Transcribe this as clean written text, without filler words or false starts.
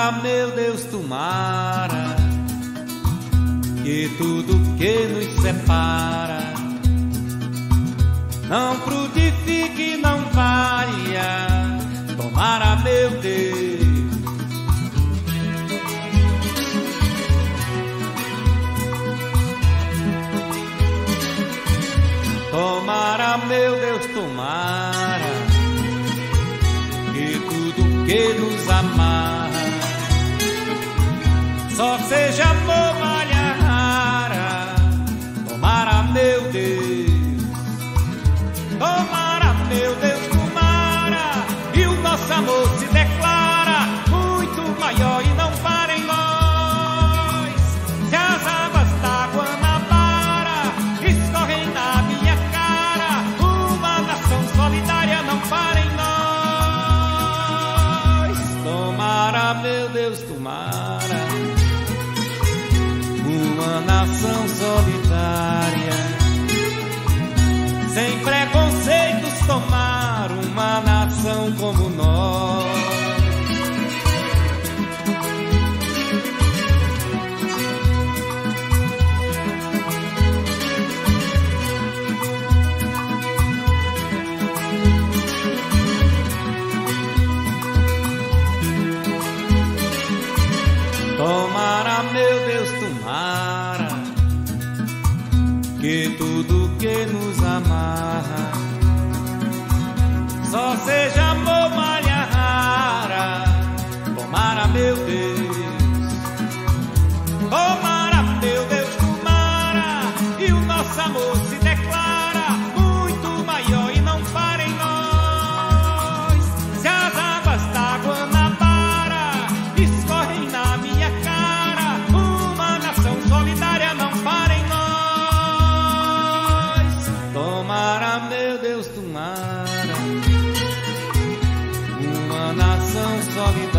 Tomara, meu Deus, tomara, que tudo que nos separa não frutifique, não valha. Tomara, meu Deus. Tomara, meu Deus, tomara, que tudo que nos amarra só seja amor, malha rara. Tomara, meu Deus. Tomara, meu Deus, tomara, e o nosso amor se declara muito maior e não para em nós. Se as águas da Guanabara escorrem na minha cara, uma nação solidária não para em nós. Tomara, meu Deus, tomara, uma nação solidária, sem preconceitos, tomar uma nação como nós. Tomara, meu Deus, tomara, que tudo que nos amarra só seja amor, malha rara. Tomara, meu Deus. Tomara, meu Deus, tomara, e o nosso amor se declara muito maior e não para em nós. Se as águas da Guanabara escorrem na minha cara, uma nação solidária não para em nós. Tomara, meu Deus, tomara, uma nação solidária,